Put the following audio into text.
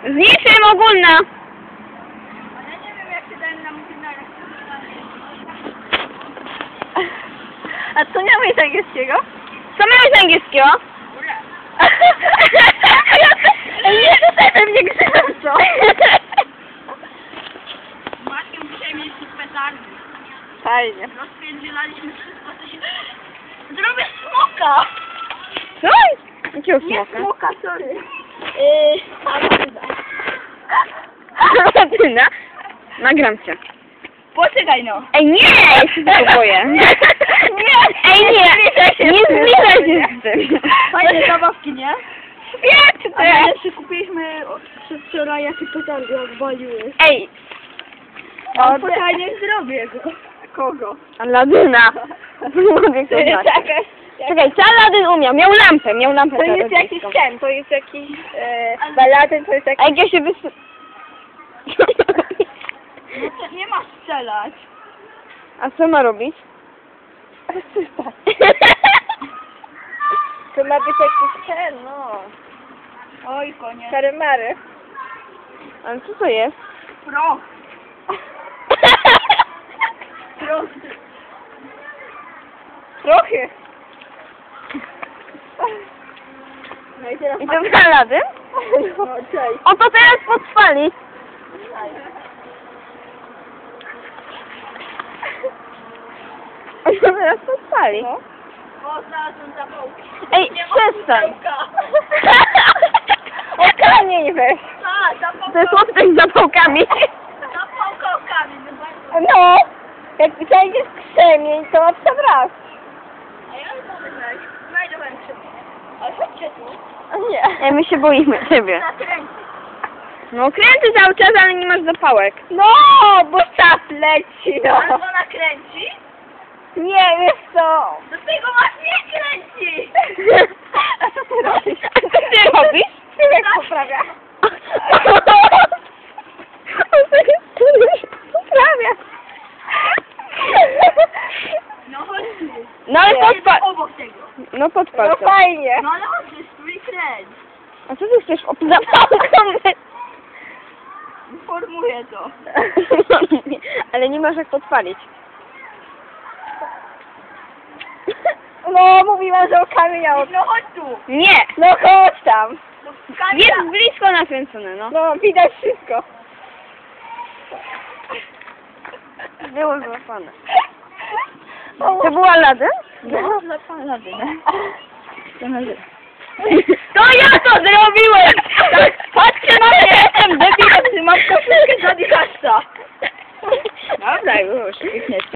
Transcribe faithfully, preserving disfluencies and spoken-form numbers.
Zniszczę ogólna. Ale nie wiem, jak się dałem na mutynarę. A co miałeś z angielskiego? Co miałeś z angielskiego? Ura. Nie, tutaj pewnie grzebem, co? Z Maćkiem dzisiaj mieliśmy petardy. Fajnie. Rozpierdzielaliśmy wszystko, co się... Zrobię smoka! Co? Jakiego Nie smoka? smoka, sorry. Yy, Amanda. Latyna? Nagram cię. Poczekaj no. Ej, nie! Ja się tego boję. Nie! Ej, nie! Nie zbliżaj się z tym. Fajne zabawki, nie? Świetnie! Ale jeszcze kupiliśmy od przedwczoraj, jakie petardy odwaliły. Ej! O, fajnie zrobię go. Kogo? Aladyna. Mogę To jest zobaczyć. jakaś... Czekaj, co Aladyn umiał? Miał lampę, miał lampę To jest jakiś czarodziejską. ten, to jest jakiś... E, Baladyn, to jest A jakiś... jak ja się wys... No to nie ma strzelać. A co ma robić? To ma być jakiś ten, no. Oj, koniec. Karymary. Ale co to jest? Proch. Proch. Prochy. No i teraz... I to jest Aladyn? No, cześć. O, to teraz potrwali. O, to teraz potrwali. No. O, znalazłem zapałki. Ej, Nie ma przestań. pudełka. O, kamień weź. A, zapałka. To jest łoptek z zapałkami. Zapałka o kamień. No, bardzo. No, jak znajdziesz krzemień, to ma przebraz. A ja już mogę znaleźć. Znajdę wędrzyk. Ale chodźcie tu. Nie. Ej, my się boimy ciebie. Nakręcić. No kręcę cały czas, ale nie masz zapałek. No, bo czas leci, no. Ale to nakręci? Nie, wiesz co? Do tego masz nie kręci! A co ty robisz? A co ty robisz? Tyłek poprawia. On sobie tyłek poprawia. No chodź tu. No ale Jest podpal. obok tego. No podpal No to. fajnie. No ale chodź, stój i kręć. A co ty chcesz op- zapałką? Formuję to. Ale nie masz jak podpalić. No, mówiłam, że o kamienia. No chodź tu. Nie! No chodź tam. No, Jest blisko nakręcone, no. no widać wszystko. Było złapane. To był Aladyn? No, zapalone. To nazywa. To ja to zrobiłem! Tak, patrzcie na mnie, jestem debilem, Mam koszulkę za dichasta. Dobra, już, już nie.